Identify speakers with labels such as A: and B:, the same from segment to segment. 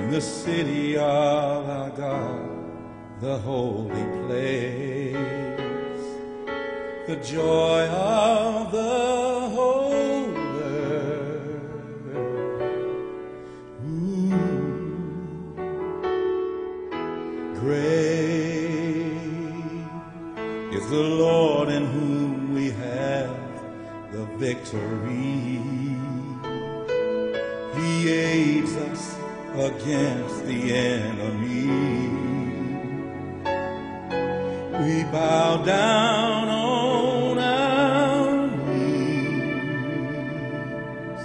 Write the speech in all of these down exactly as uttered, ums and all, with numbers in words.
A: in the city of our God, the holy place, the joy of the whole earth. Ooh, great is the Lord in whom we have the victory. He aids us against the enemy. We bow down on our knees.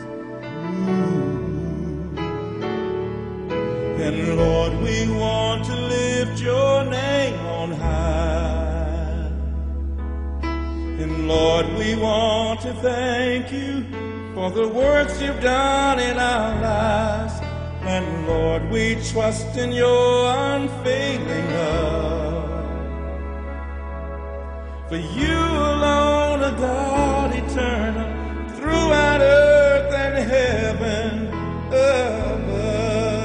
A: Ooh. And Lord, we want to lift your name on high. And Lord, we want to thank you for the works you've done in our lives. And Lord, we trust in your unfailing love. For you alone are God eternal, throughout earth and heaven above.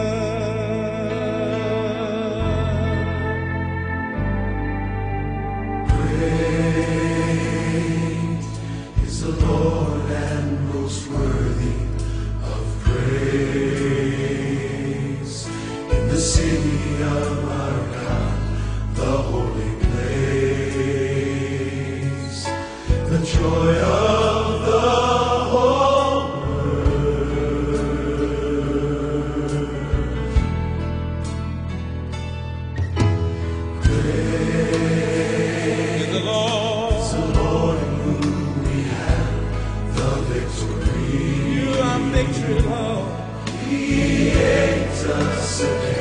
B: Great is the Lord and most worthy of praise. In the city of our God, the holy place, the joy of the whole earth. Great
A: is the Lord,
B: is the Lord in whom we have the victory.
A: you are victory, Lord.
B: He aids us against